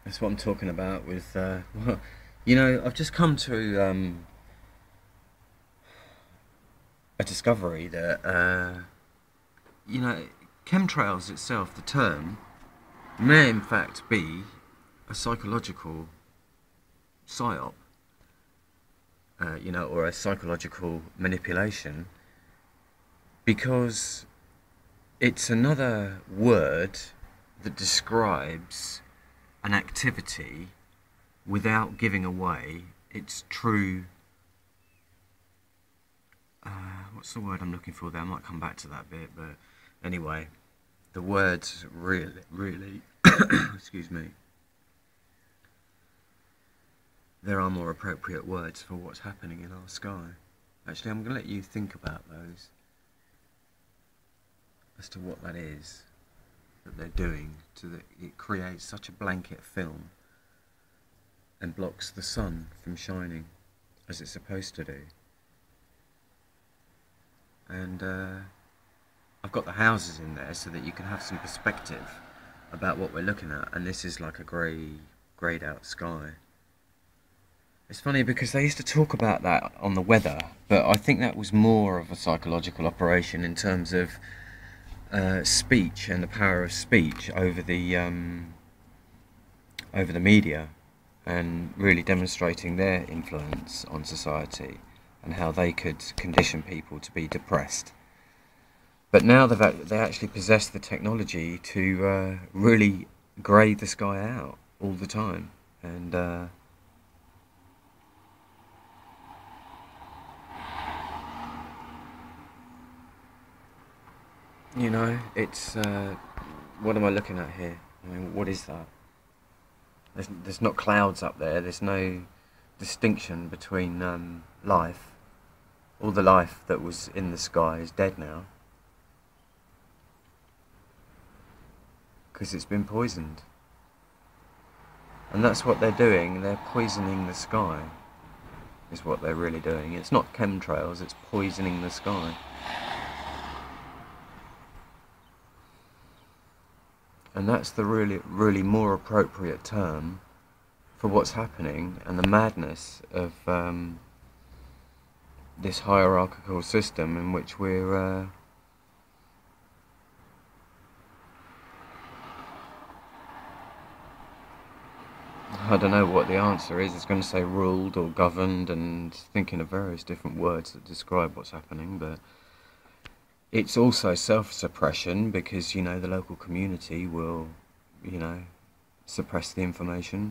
That's what I'm talking about with, well, you know, I've just come to a discovery that, you know, chemtrails itself, the term, may in fact be a psychological psyop, or a psychological manipulation, because it's another word that describes an activity without giving away its true. What's the word I'm looking for there? I might come back to that bit, but anyway, the words really, excuse me, there are more appropriate words for what's happening in our sky. Actually, I'm going to let you think about those as to what that is that they're doing to it creates such a blanket film and blocks the sun from shining as it's supposed to do. And I've got the houses in there so that you can have some perspective about what we're looking at, and this is like a greyed out sky. It's funny because they used to talk about that on the weather, but I think that was more of a psychological operation in terms of speech and the power of speech over the media, and really demonstrating their influence on society and how they could condition people to be depressed. But now they actually possess the technology to really grey the sky out all the time, and it's what am I looking at here? I mean, what is that? There's not clouds up there. There's no distinction between life. All the life that was in the sky is dead now because it's been poisoned. And that's what they're doing. They're poisoning the sky, is what they're really doing. It's not chemtrails, it's poisoning the sky. And that's the really more appropriate term for what's happening and the madness of this hierarchical system in which we're I don't know what the answer is. It's going to say ruled or governed, and thinking of various different words that describe what's happening, but it's also self-suppression because, the local community will, suppress the information.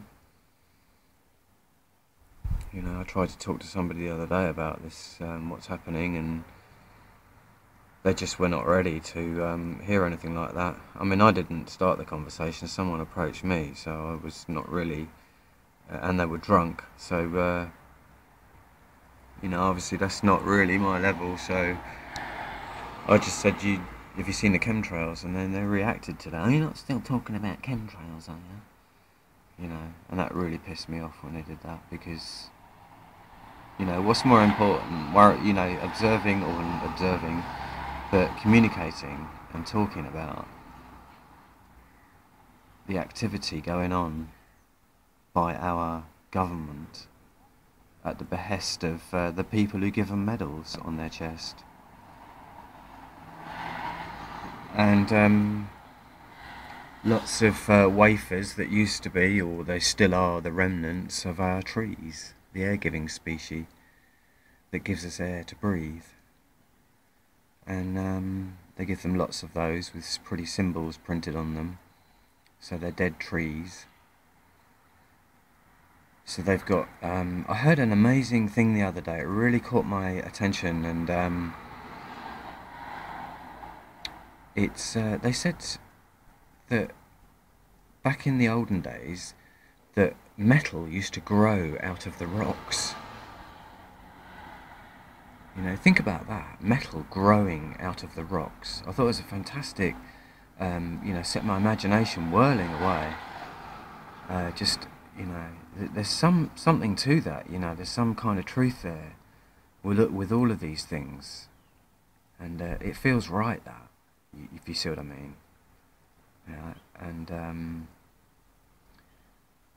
I tried to talk to somebody the other day about this, what's happening, and they just were not ready to hear anything like that. I mean, I didn't start the conversation, someone approached me, so I was not really, and they were drunk, so, obviously that's not really my level, so I just said, have you seen the chemtrails? And then they reacted to that. Are you not still talking about chemtrails, are you? And that really pissed me off when they did that, because, what's more important, observing, but communicating and talking about the activity going on by our government at the behest of the people who give them medals on their chest. And lots of wafers that used to be, or they still are, the remnants of our trees, the air-giving species that gives us air to breathe. And they give them lots of those with pretty symbols printed on them, so they're dead trees. So they've got, I heard an amazing thing the other day, it really caught my attention, and they said that back in the olden days that metal used to grow out of the rocks. Think about that, metal growing out of the rocks. I thought it was a fantastic, set my imagination whirling away. There's something to that, there's some kind of truth there with all of these things. And it feels right, that, if you see what I mean. And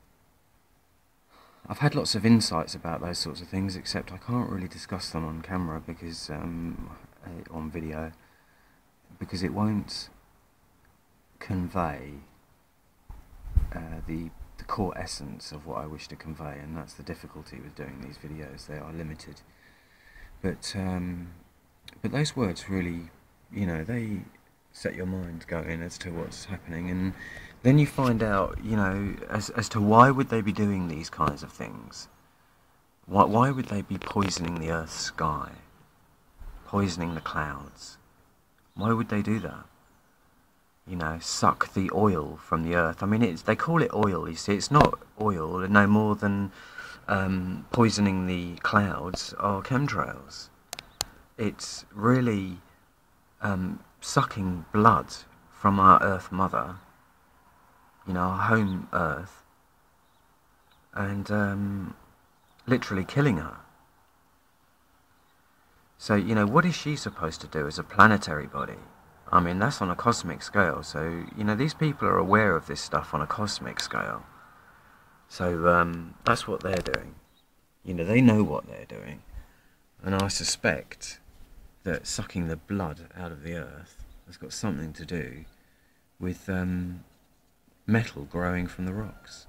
I've had lots of insights about those sorts of things, except I can't really discuss them on camera because on video, because it won't convey the core essence of what I wish to convey, and that's the difficulty with doing these videos. They are limited, but those words really, you know, they set your mind going as to what's happening, and then you find out, you know, as to why would they be doing these kinds of things. Why would they be poisoning the Earth's sky, poisoning the clouds? Why would they do that? You know, suck the oil from the Earth. I mean, they call it oil, you see. It's not oil, no more than poisoning the clouds or chemtrails. It's really sucking blood from our Earth Mother, you know, our home Earth, and literally killing her. So, you know, what is she supposed to do as a planetary body? I mean, that's on a cosmic scale. So, you know, these people are aware of this stuff on a cosmic scale. So, that's what they're doing. You know, they know what they're doing. And I suspect that sucking the blood out of the Earth has got something to do with metal growing from the rocks.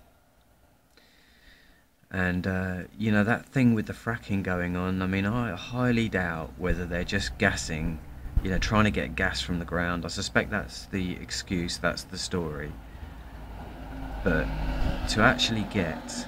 And, you know, that thing with the fracking going on, I mean, I highly doubt whether they're just gassing, you know, trying to get gas from the ground. I suspect that's the excuse, that's the story. But to actually get,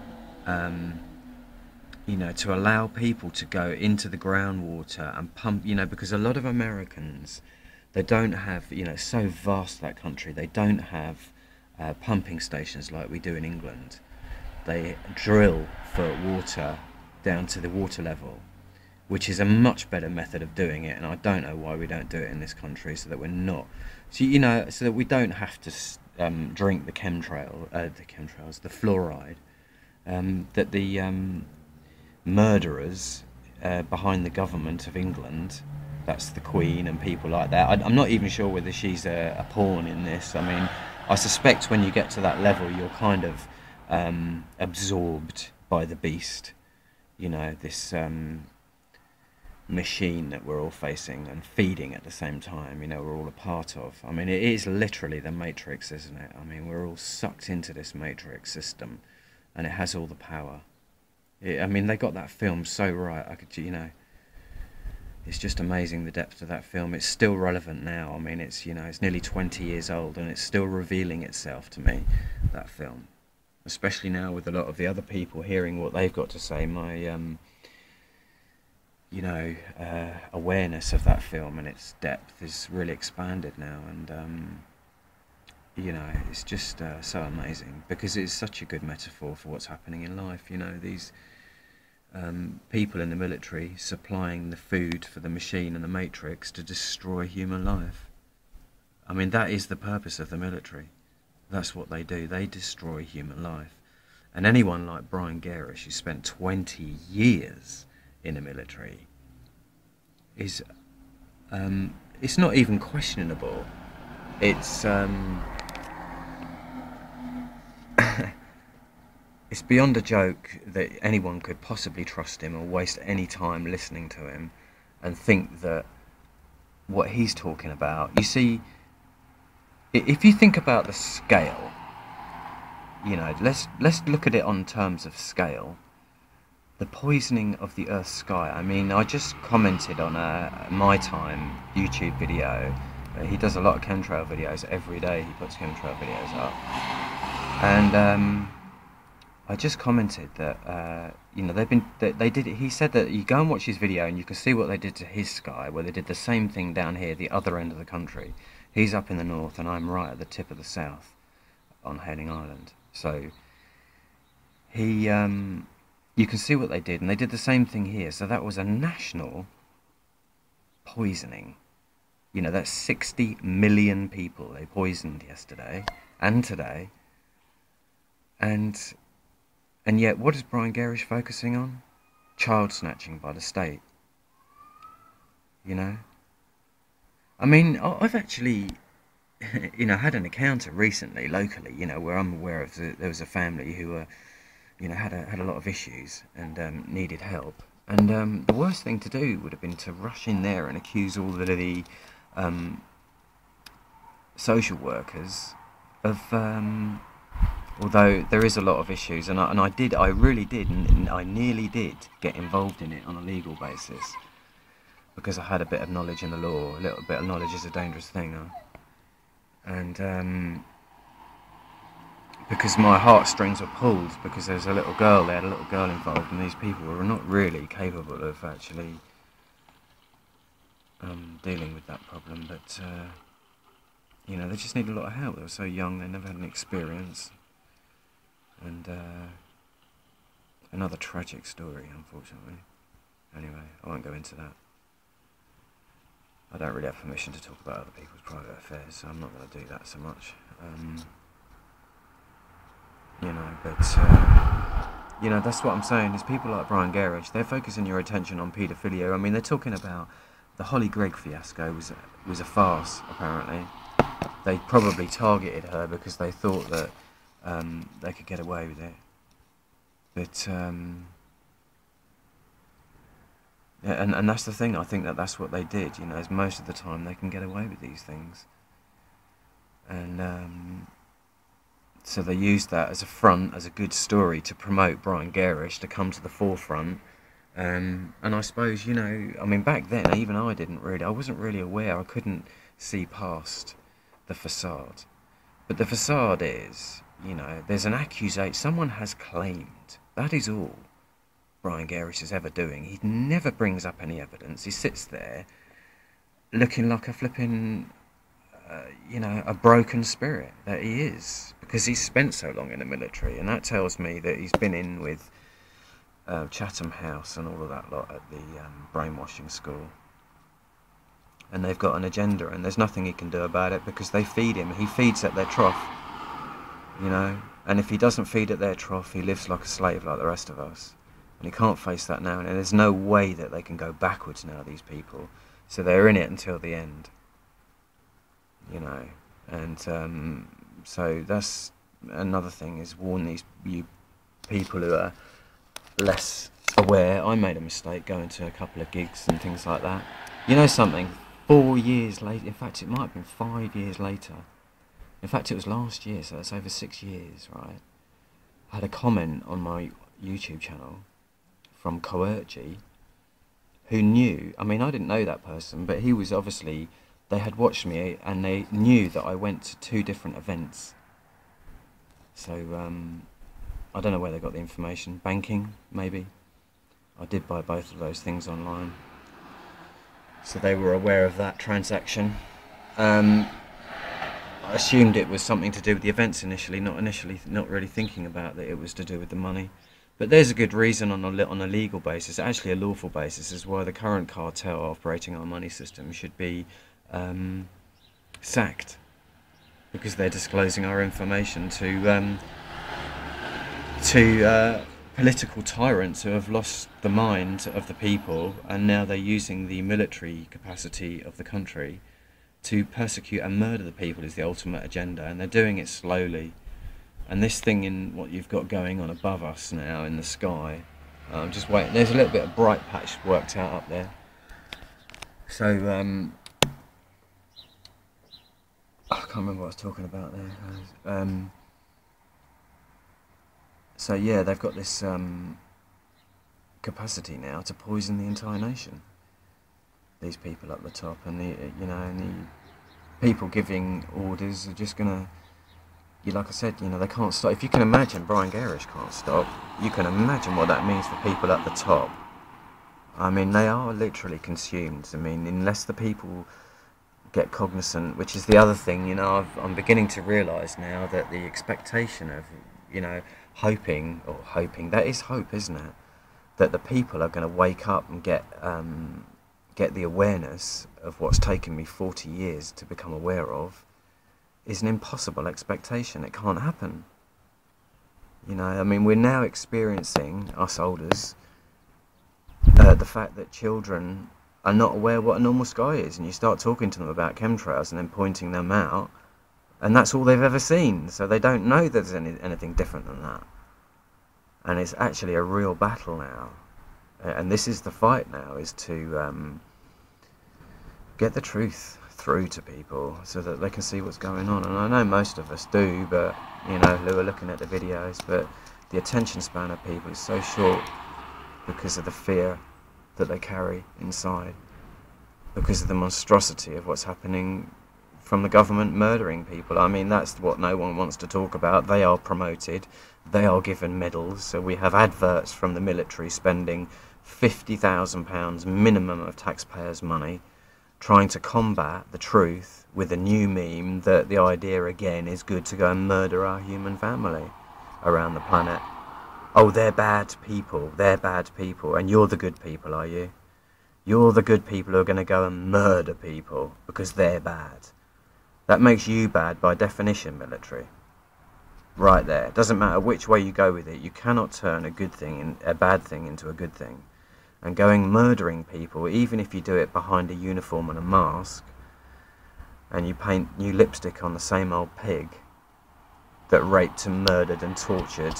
you know, to allow people to go into the groundwater and pump, you know, because a lot of Americans, they don't have, you know, it's so vast, that country, they don't have pumping stations like we do in England. They drill for water down to the water level, which is a much better method of doing it, and I don't know why we don't do it in this country, so that we're not, so, you know, so that we don't have to drink the chemtrails, the fluoride, that the murderers behind the government of England, that's the Queen and people like that. I'm not even sure whether she's a pawn in this. I mean, I suspect when you get to that level, you're kind of absorbed by the beast, you know, this machine that we're all facing and feeding at the same time, you know, we're all a part of. I mean, it is literally the Matrix, isn't it? I mean, we're all sucked into this Matrix system, and it has all the power. I mean, they got that film so right. I could, you know, it's just amazing, the depth of that film. It's still relevant now. I mean, it's, you know, it's nearly 20 years old, and it's still revealing itself to me, that film. Especially now with a lot of the other people hearing what they've got to say, my, you know, awareness of that film and its depth is really expanded now, and, you know, it's just so amazing, because it's such a good metaphor for what's happening in life, you know, these people in the military supplying the food for the machine and the Matrix to destroy human life. I mean, that is the purpose of the military. That's what they do. They destroy human life. And anyone like Brian Gerrish, who spent 20 years in the military, is, it's not even questionable. It's, it's beyond a joke that anyone could possibly trust him or waste any time listening to him and think that what he's talking about, you see, if you think about the scale, you know, let's look at it on terms of scale. The poisoning of the Earth's sky. I mean, I just commented on a My Time YouTube video. He does a lot of chemtrail videos every day. He puts chemtrail videos up, and I just commented that you know, they did. He said that you go and watch his video and you can see what they did to his sky, where they did the same thing down here, the other end of the country. He's up in the north, and I'm right at the tip of the south, on Hayling Island. So he, you can see what they did, and they did the same thing here. So that was a national poisoning. You know, that's 60 million people they poisoned yesterday and today. And yet, what is Brian Gerrish focusing on? Child snatching by the state. You know? I mean, I've actually, you know, had an encounter recently, locally, you know, where I'm aware of there was a family who were, had a lot of issues and needed help. And the worst thing to do would have been to rush in there and accuse all of the social workers of, although there is a lot of issues, and I really did, and I nearly did get involved in it on a legal basis, because I had a bit of knowledge in the law. A little bit of knowledge is a dangerous thing, huh? And because my heartstrings were pulled, because there was a little girl, they had a little girl involved, and these people were not really capable of actually dealing with that problem, but they just need a lot of help. They were so young, they never had any experience, and another tragic story, unfortunately. Anyway, I won't go into that. I don't really have permission to talk about other people's private affairs, so I'm not going to do that so much. That's what I'm saying, is people like Brian Gerrish, they're focusing your attention on paedophilia. I mean, they're talking about the Holly Gregg fiasco was a farce, apparently. They probably targeted her because they thought that they could get away with it. But, and that's the thing, I think that's what they did, is most of the time they can get away with these things. And, so they used that as a front, as a good story to promote Brian Gerrish to come to the forefront. And I suppose, back then, even I wasn't really aware, I couldn't see past the facade. But the facade is, there's an accusation, someone has claimed, that is all Brian Gerrish is ever doing. He never brings up any evidence. He sits there looking like a flipping, a broken spirit that he is, because he's spent so long in the military, and that tells me that he's been in with Chatham House and all of that lot at the brainwashing school, and they've got an agenda, and there's nothing he can do about it because they feed him. He feeds at their trough, and if he doesn't feed at their trough, he lives like a slave like the rest of us, and he can't face that now, and there's no way that they can go backwards now, these people, so they're in it until the end. And so that's another thing, is warn you people who are less aware. I made a mistake going to a couple of gigs and things like that. Something, 4 years later, in fact it might have been 5 years later, in fact it was last year, so that's over 6 years, right? I had a comment on my YouTube channel from Coergy, who knew, I didn't know that person, but he was obviously, they had watched me and they knew that I went to 2 different events. So, I don't know where they got the information. Banking, maybe. I did buy both of those things online. So they were aware of that transaction. I assumed it was something to do with the events initially, not really thinking about that it was to do with the money. But there's a good reason on a legal basis, actually a lawful basis, is why the current cartel operating our money system should be sacked, because they're disclosing our information to political tyrants who have lost the mind of the people, and now they're using the military capacity of the country to persecute and murder the people is the ultimate agenda, and they're doing it slowly. And this thing in what you've got going on above us now in the sky, I'm just waiting, there's a little bit of bright patch worked out up there. So, I can't remember what I was talking about there. So yeah, they've got this capacity now to poison the entire nation. These people up the top, and the people giving orders are just gonna, like I said, they can't stop. If you can imagine, Brian Gerrish can't stop. You can imagine what that means for people at the top. They are literally consumed. Unless the people get cognizant, which is the other thing, I'm beginning to realise now that the expectation of, hoping, that is hope, isn't it? That the people are going to wake up and get the awareness of what's taken me 40 years to become aware of, is an impossible expectation. It can't happen. We're now experiencing, us olders, the fact that children are not aware what a normal sky is, and you start talking to them about chemtrails and then pointing them out, and that's all they've ever seen, so they don't know there's anything different than that. And it's actually a real battle now. And this is the fight now, is to get the truth through to people so that they can see what's going on. And I know most of us do, but, you know, who are looking at the videos, but the attention span of people is so short because of the fear that they carry inside, because of the monstrosity of what's happening from the government murdering people. I mean, that's what no one wants to talk about. They are promoted, they are given medals, so we have adverts from the military spending £50,000 minimum of taxpayers' money trying to combat the truth with a new meme that the idea again is good to go and murder our human family around the planet. Oh, they're bad people, and you're the good people, are you? You're the good people who are going to go and murder people because they're bad. That makes you bad by definition, military. Right there. It doesn't matter which way you go with it. You cannot turn a bad thing into a good thing. And going murdering people, even if you do it behind a uniform and a mask, and you paint new lipstick on the same old pig that raped and murdered and tortured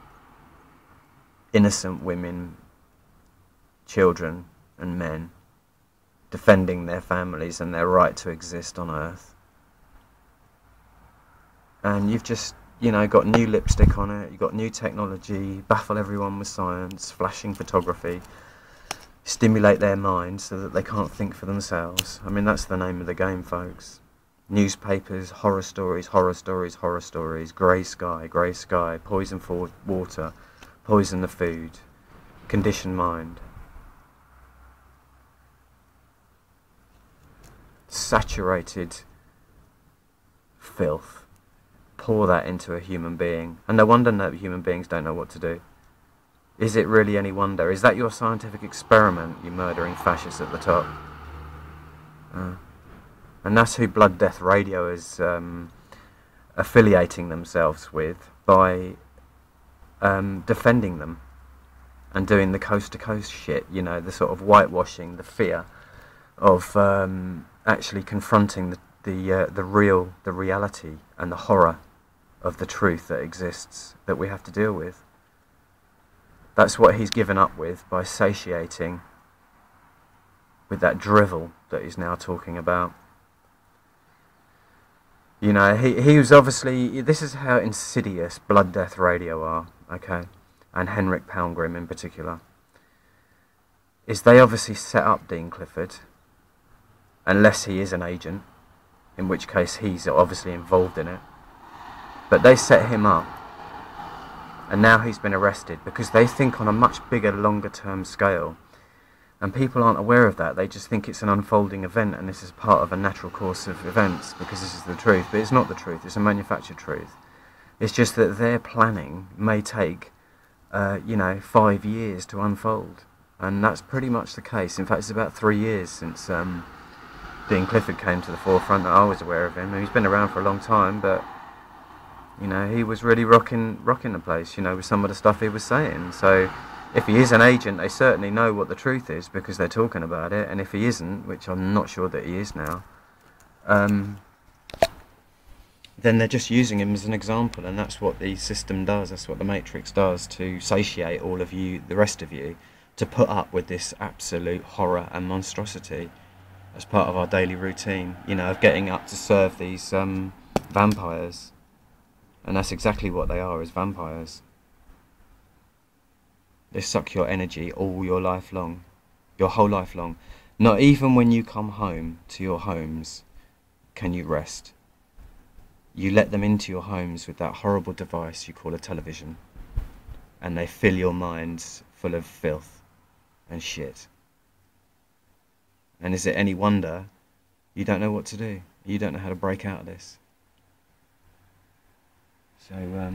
innocent women, children and men, defending their families and their right to exist on Earth. And you've just, you know, got new lipstick on it, you've got new technology, baffle everyone with science, flashing photography, stimulate their minds so that they can't think for themselves. I mean, that's the name of the game, folks. Newspapers, horror stories, horror stories, horror stories, grey sky, poison for water, poison the food, conditioned mind. Saturated filth. Pour that into a human being. And no wonder no human beings don't know what to do. Is it really any wonder? Is that your scientific experiment, you murdering fascists at the top? And that's who Blood Death Radio is affiliating themselves with by defending them and doing the coast-to-coast shit, you know, the sort of whitewashing, the fear of actually confronting the reality and the horror of the truth that exists that we have to deal with. That's what he's given up with by satiating with that drivel that he's now talking about. You know, he was obviously, this is how insidious Blood Death Radio are, okay, and Henrik Palmgrim in particular, is they obviously set up Dean Clifford, unless he is an agent, in which case he's obviously involved in it, but they set him up, and now he's been arrested because they think on a much bigger, longer term scale. And people aren't aware of that. They just think it's an unfolding event and this is part of a natural course of events because this is the truth. But it's not the truth. It's a manufactured truth. It's just that their planning may take, 5 years to unfold. And that's pretty much the case. In fact, it's about 3 years since Dean Clifford came to the forefront that I was aware of him. And he's been around for a long time, but, you know, he was really rocking the place, you know, with some of the stuff he was saying. So if he is an agent, they certainly know what the truth is because they're talking about it. And if he isn't, which I'm not sure that he is now, then they're just using him as an example. And that's what the system does. That's what the Matrix does to satiate all of you, the rest of you, to put up with this absolute horror and monstrosity as part of our daily routine, you know, of getting up to serve these vampires. And that's exactly what they are, as vampires. They suck your energy all your life long, your whole life long. Not even when you come home to your homes can you rest. You let them into your homes with that horrible device you call a television, and they fill your minds full of filth and shit. And is it any wonder you don't know what to do? You don't know how to break out of this. So,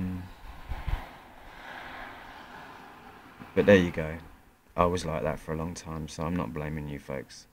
but there you go. I was like that for a long time, so I'm not blaming you folks.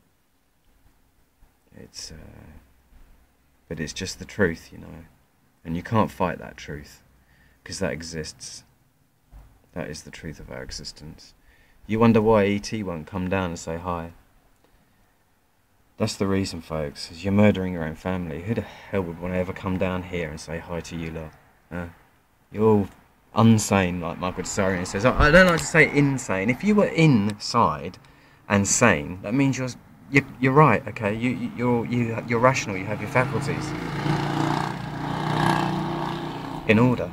But it's just the truth, you know. And you can't fight that truth, because that exists. That is the truth of our existence. You wonder why E.T. won't come down and say hi. That's the reason, folks, is you're murdering your own family. Who the hell would want to ever come down here and say hi to you lot? You're all unsane, like Michael Tsarion says. I don't like to say insane. If you were inside and sane, that means you're right. Okay, you're rational. You have your faculties in order.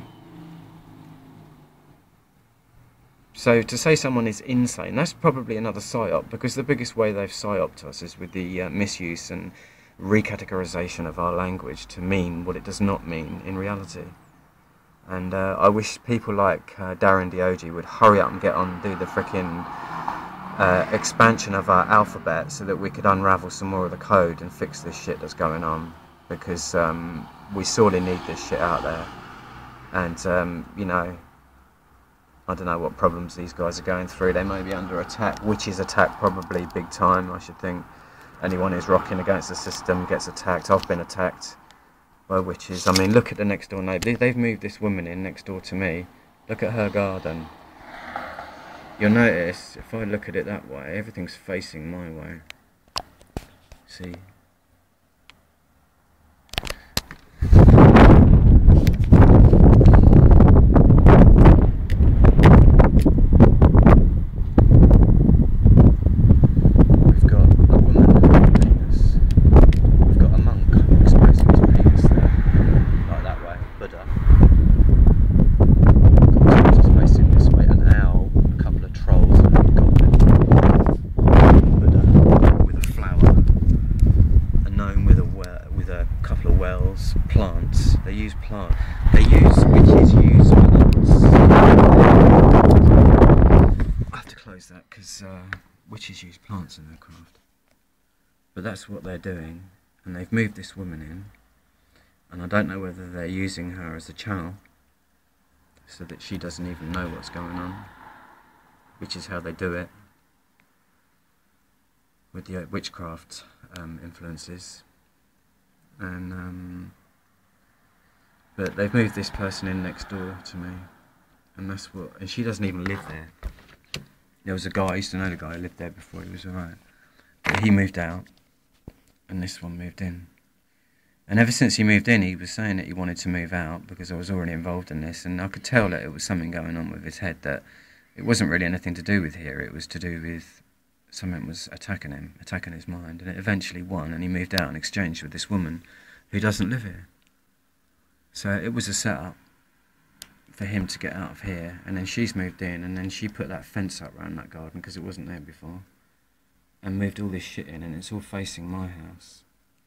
So to say someone is insane, that's probably another psyop, because the biggest way they've psyoped us is with the misuse and recategorization of our language to mean what it does not mean in reality. And I wish people like Darren Diogi would hurry up and get on and do the frickin' expansion of our alphabet so that we could unravel some more of the code and fix this shit that's going on, because we sorely need this shit out there. And you know, I don't know what problems these guys are going through. They may be under attack. Witches attack probably big time, I should think. Anyone who's rocking against the system gets attacked. I've been attacked by witches. I mean, look at the next door neighbour. They've moved this woman in next door to me. Look at her garden. You'll notice, if I look at it that way, everything's facing my way. See? Witches use plants in their craft. But that's what they're doing, and they've moved this woman in, and I don't know whether they're using her as a channel so that she doesn't even know what's going on, which is how they do it with the witchcraft influences. And but they've moved this person in next door to me, and she doesn't even live there. There was a guy, I used to know the guy who lived there before he was alright. But he moved out, and this one moved in. And ever since he moved in, he was saying that he wanted to move out because I was already involved in this, and I could tell that it was something going on with his head, that it wasn't really anything to do with here, it was to do with something was attacking him, attacking his mind, and it eventually won, and he moved out and exchanged with this woman who doesn't live here. So it was a setup for him to get out of here, and then she's moved in, and then she put that fence up around that garden because it wasn't there before, and moved all this shit in, and it's all facing my house.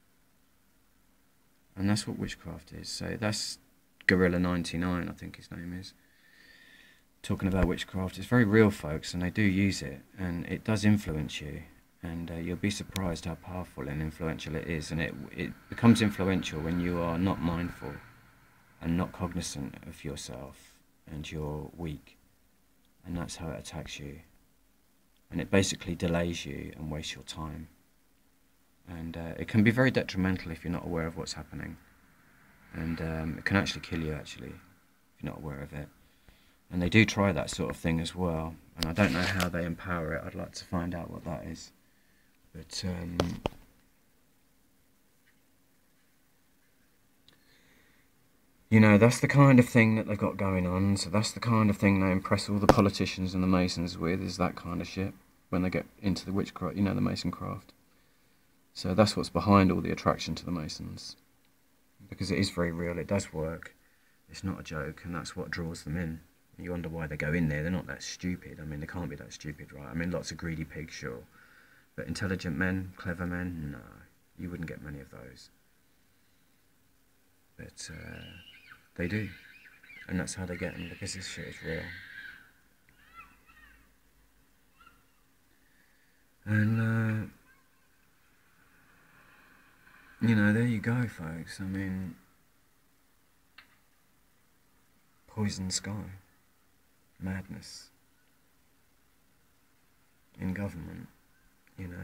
And that's what witchcraft is. So that's Gorilla99, I think his name is, talking about witchcraft. It's very real, folks, and they do use it, and it does influence you, and you'll be surprised how powerful and influential it is, and it becomes influential when you are not mindful and not cognizant of yourself, and you're weak, and that's how it attacks you, and it basically delays you and wastes your time, and it can be very detrimental if you're not aware of what's happening, and it can actually kill you, actually, if you're not aware of it. And they do try that sort of thing as well, and I don't know how they empower it. I'd like to find out what that is, but you know, that's the kind of thing that they've got going on, so that's the kind of thing they impress all the politicians and the Masons with, is that kind of shit, when they get into the witchcraft, you know, the Mason craft. So that's what's behind all the attraction to the Masons, because it is very real, it does work, it's not a joke, and that's what draws them in. You wonder why they go in there. They're not that stupid. I mean, they can't be that stupid, right? I mean, lots of greedy pigs, sure, but intelligent men, clever men, no, you wouldn't get many of those. But they do, and that's how they get them, because this shit is real. And you know, there you go, folks. I mean, poison sky, madness in government, you know,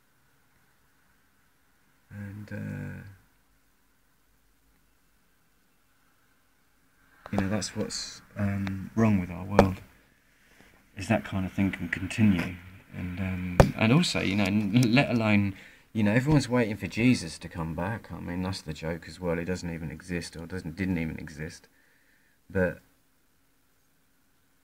and you know, that's what's wrong with our world, is that kind of thing can continue, and also, you know, let alone, you know, everyone's waiting for Jesus to come back. I mean, that's the joke as well. He doesn't even exist, or didn't even exist. But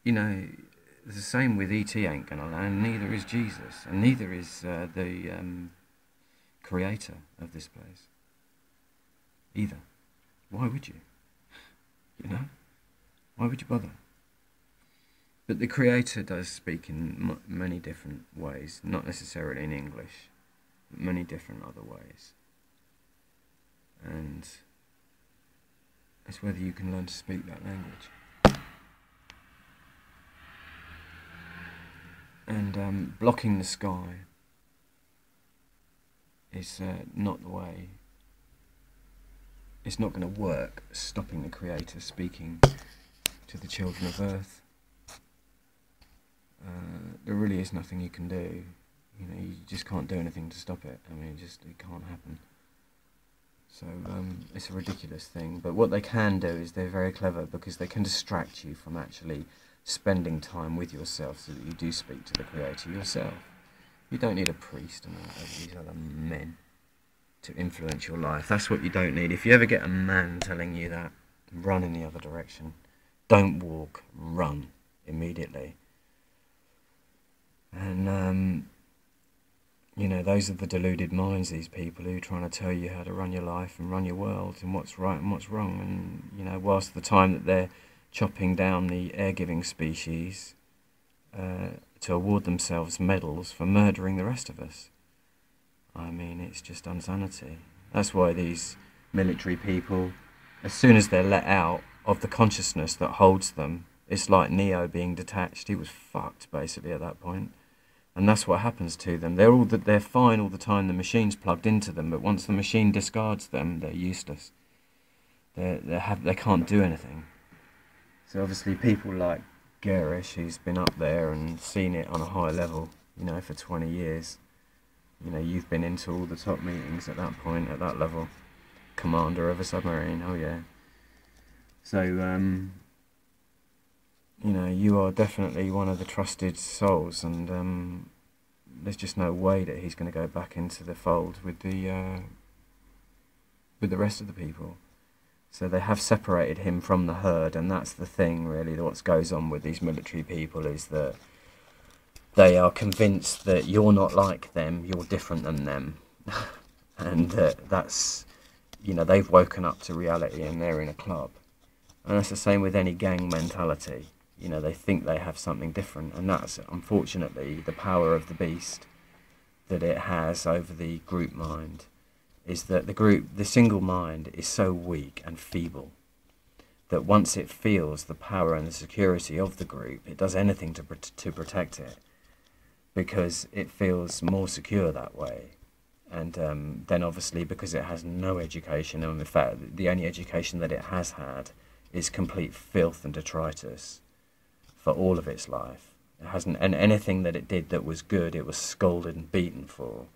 you know, the same with E.T. ain't gonna land, neither is Jesus, and neither is the creator of this place either. Why would you? You know? Why would you bother? But the creator does speak in many different ways, not necessarily in English, but many different other ways. And it's whether you can learn to speak that language. And blocking the sky is not the way. It's not going to work, stopping the creator speaking to the children of Earth. There really is nothing you can do. You know, you just can't do anything to stop it. I mean, it can't happen. So it's a ridiculous thing. But what they can do is they're very clever, because they can distract you from actually spending time with yourself, so that you do speak to the creator yourself. You don't need a priest and all these other men to influence your life. That's what you don't need. If you ever get a man telling you that, run in the other direction. Don't walk, run immediately. And you know, those are the deluded minds, these people who are trying to tell you how to run your life and run your world and what's right and what's wrong. And, you know, whilst the time that they're chopping down the air-giving species to award themselves medals for murdering the rest of us. I mean, it's just insanity. That's why these military people, as soon as they're let out of the consciousness that holds them, it's like Neo being detached. He was fucked, basically, at that point. And that's what happens to them. They're fine all the time, the machine's plugged into them, but once the machine discards them, they're useless. They can't do anything. So obviously people like Gerish, who's been up there and seen it on a high level, you know, for 20 years. You know, you've been into all the top meetings at that point, at that level. Commander of a submarine, oh yeah. So, you know, you are definitely one of the trusted souls, and there's just no way that he's going to go back into the fold with the rest of the people. So they have separated him from the herd, and that's the thing, really, that what goes on with these military people is that they are convinced that you're not like them, you're different than them. And that's, you know, they've woken up to reality and they're in a club. And that's the same with any gang mentality. You know, they think they have something different, and that's, unfortunately, the power of the beast that it has over the group mind. Is that the single mind is so weak and feeble that once it feels the power and the security of the group, it does anything to protect it, because it feels more secure that way. And then obviously, because it has no education, and in fact the only education that it has had is complete filth and detritus for all of its life. It hasn't, and anything that it did that was good, it was scolded and beaten for.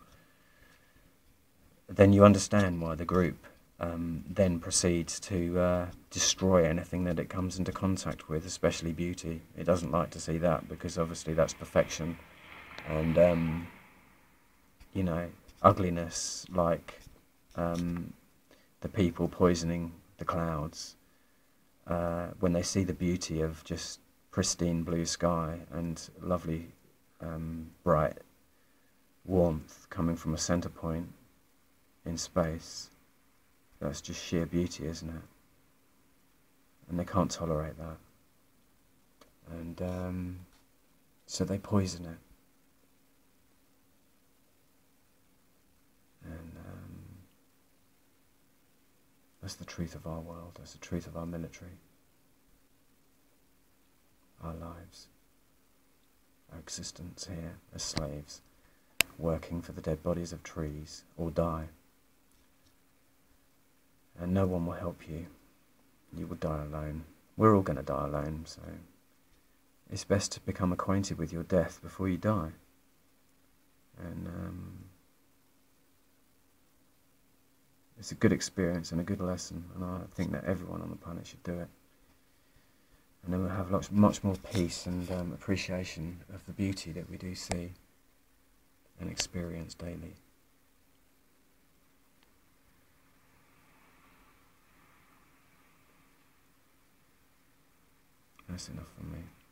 Then you understand why the group then proceeds to destroy anything that it comes into contact with, especially beauty. It doesn't like to see that, because obviously that's perfection. And, you know, ugliness, like the people poisoning the clouds, when they see the beauty of just pristine blue sky and lovely bright warmth coming from a centre point in space, that's just sheer beauty, isn't it? And they can't tolerate that, and so they poison it. And that's the truth of our world, that's the truth of our military, our lives, our existence here as slaves, working for the dead bodies of trees, or die. And no one will help you. You will die alone. We're all going to die alone, so it's best to become acquainted with your death before you die. And it's a good experience and a good lesson, and I think that everyone on the planet should do it. And then we'll have much more peace and appreciation of the beauty that we do see and experience daily. That's enough for me.